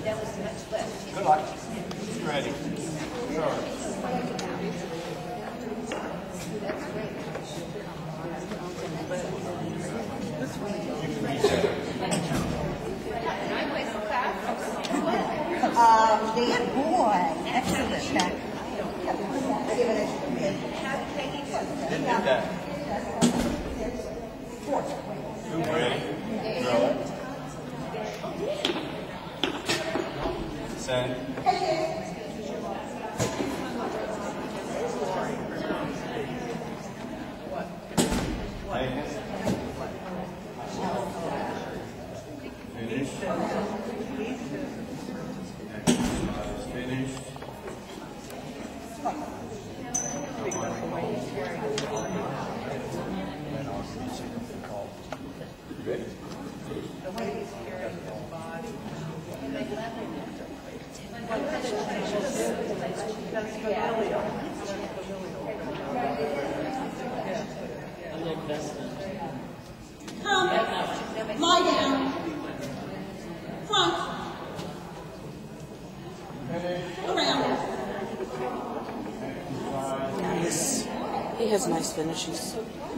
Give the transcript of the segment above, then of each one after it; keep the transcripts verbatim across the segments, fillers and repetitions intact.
That was much less. Good luck. You ready? Sure. Um, good boy. Excellent. Didn't do that. You ready? Throw it. Send. Finish. Finish. Ready? Come. Lie down. Front. Around. Nice. He has nice finishes.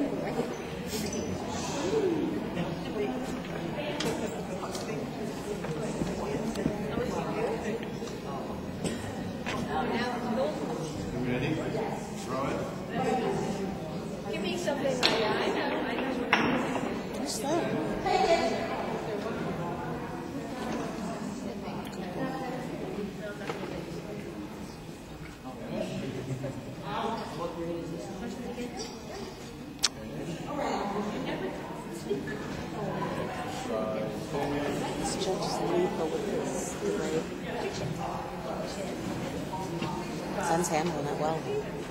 Ready? Throw it. Give me something like that. I know, I know. What's that? This judge is lethal with this delay. Son's handling it well.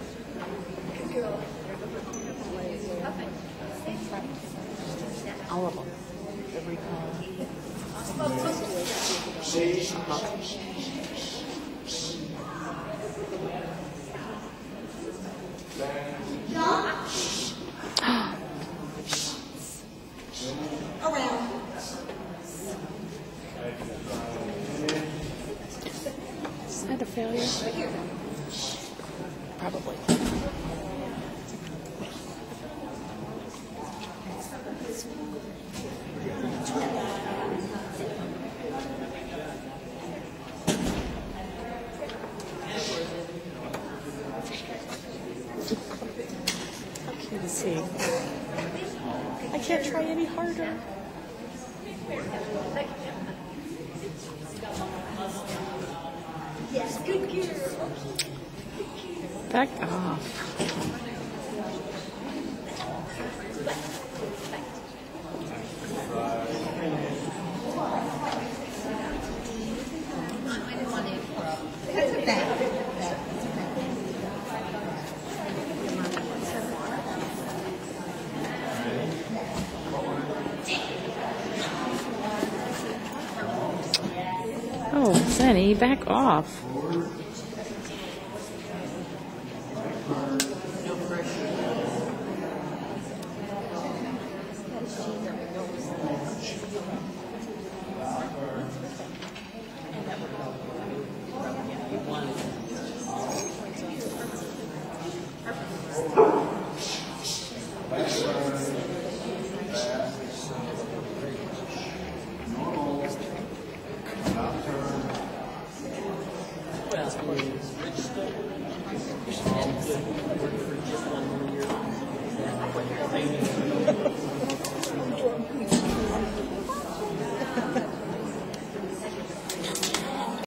All of them. Every call. Around. Is that a failure? Probably. Okay, let's see. I can't try any harder. Yes, good girl. Back off. Oh, Sunny, back off. What else?